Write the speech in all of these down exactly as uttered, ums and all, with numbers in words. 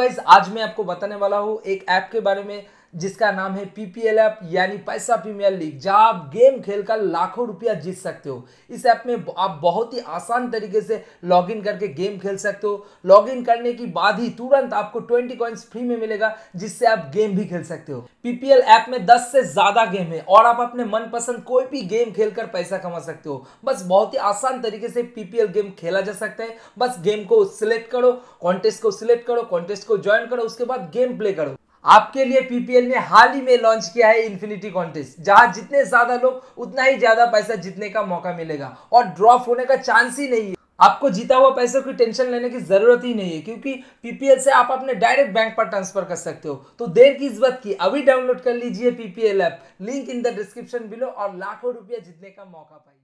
Guys, आज मैं आपको बताने वाला हूँ एक ऐप के बारे में जिसका नाम है पीपीएल ऐप यानी पैसा प्रीमियर लीग, जहां आप गेम खेलकर लाखों रुपया जीत सकते हो। इस ऐप में आप बहुत ही आसान तरीके से लॉगिन करके गेम खेल सकते हो। लॉगिन करने के बाद ही तुरंत आपको बीस कॉइंस फ्री में मिलेगा, जिससे आप गेम भी खेल सकते हो। पीपीएल ऐप में दस से ज्यादा गेम है और आप अपने मनपसंद कोई भी गेम खेलकर पैसा कमा सकते हो। बस बहुत ही आसान तरीके से पीपीएल गेम खेला जा सकता है। बस गेम को सिलेक्ट करो, कॉन्टेस्ट को सिलेक्ट करो, कॉन्टेस्ट को ज्वाइन करो, उसके बाद गेम प्ले करो। आपके लिए पीपीएल ने हाल ही में लॉन्च किया है इन्फिनिटी कॉन्टेस्ट, जहां जितने ज्यादा लोग उतना ही ज्यादा पैसा जीतने का मौका मिलेगा और ड्रॉप होने का चांस ही नहीं है। आपको जीता हुआ पैसों की टेंशन लेने की जरूरत ही नहीं है, क्योंकि पीपीएल से आप अपने डायरेक्ट बैंक पर ट्रांसफर कर सकते हो। तो देर किस बात की, अभी डाउनलोड कर लीजिए PPL app, link in the description below और लाखों रुपया जीतने का मौका पाइए।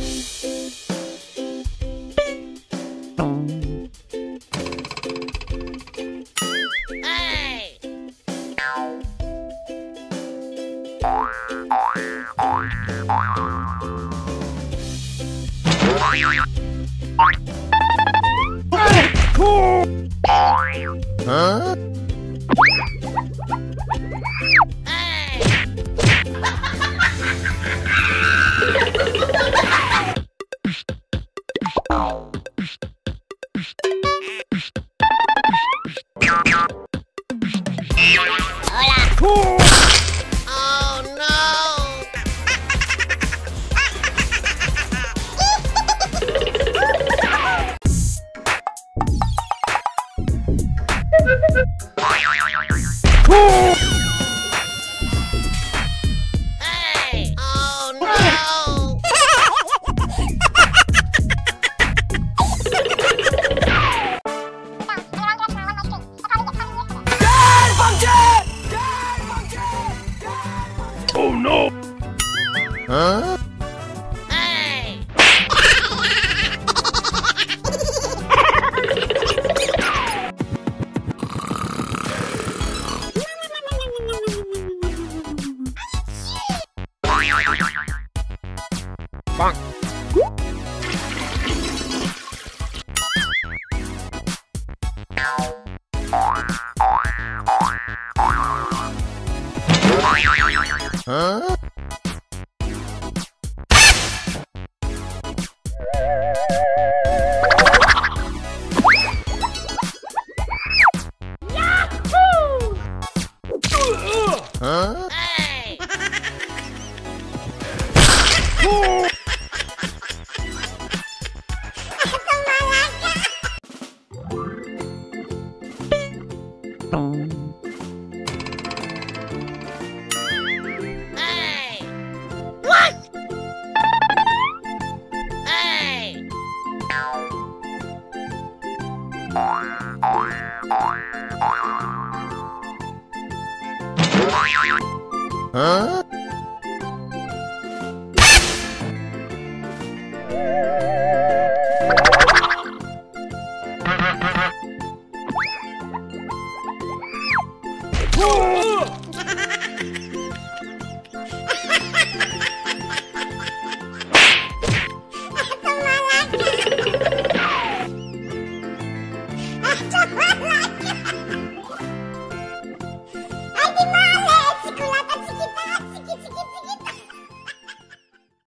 Huh? Oh no! Huh? Hey! Bonk. Huh? Yahoo! Huh? Hey! Huh?